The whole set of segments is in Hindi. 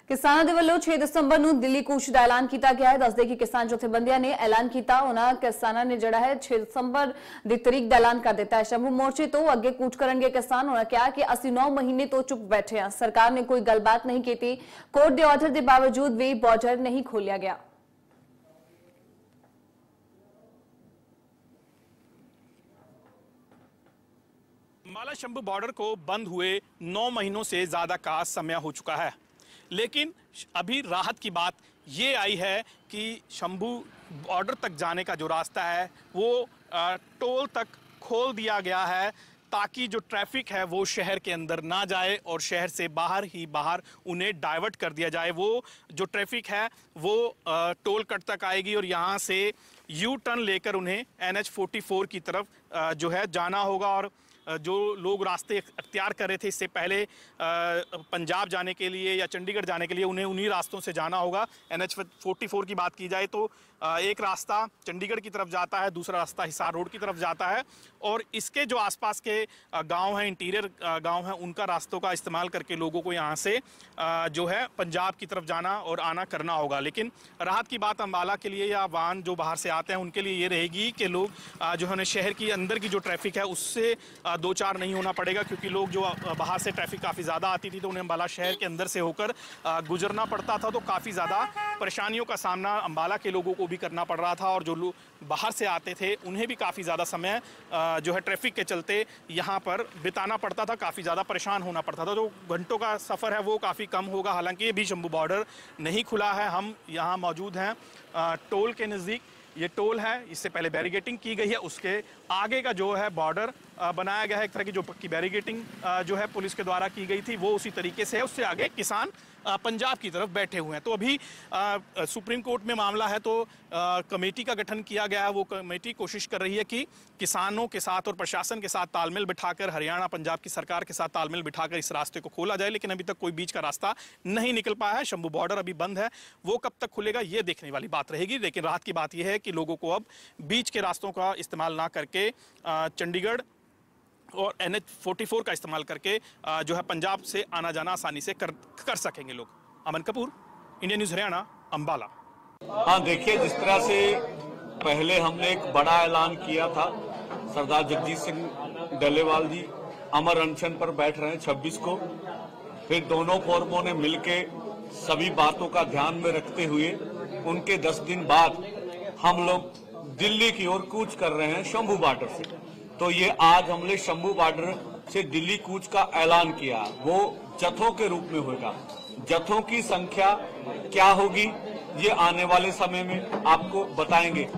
ਕਿਸਾਨਾਂ ਦੇ ਵੱਲੋਂ 6 ਦਸੰਬਰ ਨੂੰ ਦਿੱਲੀ ਕੂਚ ਦਾ ਐਲਾਨ ਕੀਤਾ ਗਿਆ ਹੈ। ਦੱਸਦੇ ਕਿ ਕਿਸਾਨ ਜਥੇਬੰਦੀਆਂ ਨੇ ਐਲਾਨ ਕੀਤਾ। ਉਹਨਾਂ ਕਿਸਾਨਾਂ ਨੇ ਜਿਹੜਾ ਹੈ 6 ਦਸੰਬਰ ਦੀ ਤਰੀਕ ਦਾ ਐਲਾਨ ਕਰ ਦਿੱਤਾ ਹੈ। ਸ਼ੰਭੂ ਮੋਰਚੇ ਤੋਂ ਅੱਗੇ ਕੂਚ ਕਰਨਗੇ ਕਿਸਾਨ। ਉਹਨਾਂ ਕਿਹਾ ਕਿ ਅਸੀਂ 9 ਮਹੀਨੇ ਤੋਂ ਚੁੱਪ ਬੈਠੇ ਹਾਂ, ਸਰਕਾਰ ਨੇ ਕੋਈ ਗੱਲਬਾਤ ਨਹੀਂ ਕੀਤੀ, ਕੋਰਟ ਦੇ ਆਰਡਰ ਦੇ ਬਾਵਜੂਦ ਵੀ ਬਾਰਡਰ नहीं खोलिया गया। अंबाला शंभू बॉर्डर को बंद हुए 9 महीनों से ज़्यादा का समय हो चुका है, लेकिन अभी राहत की बात ये आई है कि शंभू बॉर्डर तक जाने का जो रास्ता है वो टोल तक खोल दिया गया है, ताकि जो ट्रैफिक है वो शहर के अंदर ना जाए और शहर से बाहर ही बाहर उन्हें डाइवर्ट कर दिया जाए। वो जो ट्रैफिक है वो टोल कट तक आएगी और यहाँ से यू टर्न लेकर उन्हें NH-44 की तरफ जो है जाना होगा। और जो लोग रास्ते अख्तियार कर रहे थे इससे पहले पंजाब जाने के लिए या चंडीगढ़ जाने के लिए, उन्हें उन्हीं रास्तों से जाना होगा। NH-44 की बात की जाए तो एक रास्ता चंडीगढ़ की तरफ जाता है, दूसरा रास्ता हिसार रोड की तरफ जाता है और इसके जो आसपास के गांव हैं, इंटीरियर गांव हैं, उनका रास्तों का इस्तेमाल करके लोगों को यहाँ से जो है पंजाब की तरफ जाना और आना करना होगा। लेकिन राहत की बात अंबाला के लिए या वाहन जो बाहर से आते हैं उनके लिए ये रहेगी कि लोग जो है शहर की अंदर की जो ट्रैफिक है उससे दो चार नहीं होना पड़ेगा, क्योंकि लोग जो बाहर से ट्रैफिक काफ़ी ज़्यादा आती थी तो उन्हें अंबाला शहर के अंदर से होकर गुजरना पड़ता था, तो काफ़ी ज़्यादा परेशानियों का सामना अंबाला के लोगों को भी करना पड़ रहा था। और जो लोग बाहर से आते थे उन्हें भी काफ़ी ज़्यादा समय जो है ट्रैफिक के चलते यहाँ पर बिताना पड़ता था, काफ़ी ज़्यादा परेशान होना पड़ता था। जो घंटों का सफ़र है वो काफ़ी कम होगा। हालांकि ये भी शंभू बॉर्डर नहीं खुला है, हम यहाँ मौजूद हैं टोल के नज़दीक। ये टोल है, इससे पहले बैरिगेटिंग की गई है, उसके आगे का जो है बॉर्डर बनाया गया है। एक तरह की जो पक्की बैरिगेटिंग जो है पुलिस के द्वारा की गई थी वो उसी तरीके से है। उससे आगे किसान पंजाब की तरफ बैठे हुए हैं। तो अभी सुप्रीम कोर्ट में मामला है तो कमेटी का गठन किया गया है। वो कमेटी कोशिश कर रही है कि किसानों के साथ और प्रशासन के साथ तालमेल बिठाकर, हरियाणा पंजाब की सरकार के साथ तालमेल बिठाकर इस रास्ते को खोला जाए, लेकिन अभी तक कोई बीच का रास्ता नहीं निकल पाया है। शंभू बॉर्डर अभी बंद है, वो कब तक खुलेगा ये देखने वाली बात रहेगी। लेकिन राहत की बात यह है कि लोगों को अब बीच के रास्तों का इस्तेमाल ना करके चंडीगढ़ और NH-44 का इस्तेमाल करके जो है पंजाब से आना जाना आसानी से कर सकेंगे लोग। Aman Kapoor, India news Haryana, Ambala. हाँ, देखिए जिस तरह से पहले हमने एक बड़ा ऐलान किया था, सरदार जगजीत सिंह डल्लेवाल जी अमर अनशन पर बैठ रहे हैं 26 को, फिर दोनों फोरमों ने मिलके सभी बातों का ध्यान में रखते हुए उनके 10 दिन बाद हम लोग दिल्ली की ओर कूच कर रहे हैं शंभू बॉर्डर से। तो ये आज हमने शंभू बॉर्डर से दिल्ली कूच का ऐलान किया। वो जत्थों के रूप में होगा। जत्थों की संख्या क्या होगी ये आने वाले समय में आपको बताएंगे।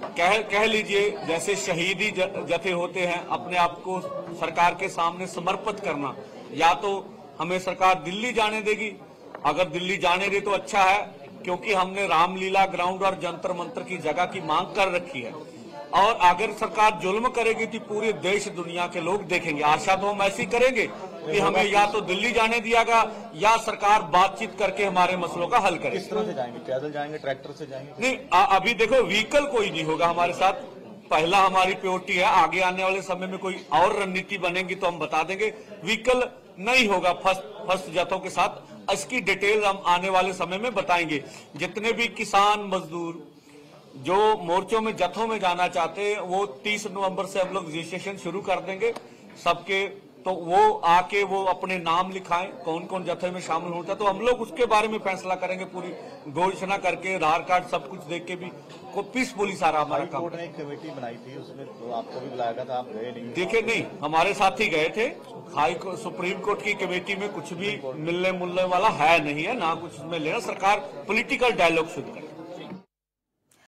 कह लीजिए जैसे शहीदी जत्थे होते हैं, अपने आप को सरकार के सामने समर्पित करना। या तो हमें सरकार दिल्ली जाने देगी, अगर दिल्ली जाने दे तो अच्छा है, क्योंकि हमने रामलीला ग्राउंड और जंतर मंतर की जगह की मांग कर रखी है। और अगर सरकार जुल्म करेगी तो पूरे देश दुनिया के लोग देखेंगे। आशा तो हम ऐसी करेंगे कि हमें या तो दिल्ली जाने दिया गया या सरकार बातचीत करके हमारे मसलों का हल करे। किस तरह से जाएंगे? पैदल जाएंगे, ट्रैक्टर से जाएंगे? नहीं, अभी देखो व्हीकल कोई नहीं होगा हमारे साथ। पहला हमारी प्रायोरिटी है, आगे आने वाले समय में कोई और रणनीति बनेगी तो हम बता देंगे। व्हीकल नहीं होगा फर्स्ट जत्थों के साथ। इसकी डिटेल हम आने वाले समय में बताएंगे। जितने भी किसान मजदूर जो मोर्चों में जत्थों में जाना चाहते हैं वो 30 नवंबर से हम लोग रजिस्ट्रेशन शुरू कर देंगे सबके। तो वो आके वो अपने नाम लिखाएं, कौन कौन जत्थे में शामिल होता है, तो हम लोग उसके बारे में फैसला करेंगे। पूरी घोषणा करके आधार कार्ड सब कुछ देख के भी पीसफुली सारा हमारा काम। कोर्ट ने एक कमेटी बनाई थी, उसमें तो आपको भी बुलाया था, आप गए नहीं? देखिए नहीं, हमारे साथ ही गए थे। सुप्रीम कोर्ट की कमेटी में कुछ भी मिलने वाला है नहीं है, ना कुछ उसमें लेना। सरकार पॉलिटिकल डायलॉग शुरू करे।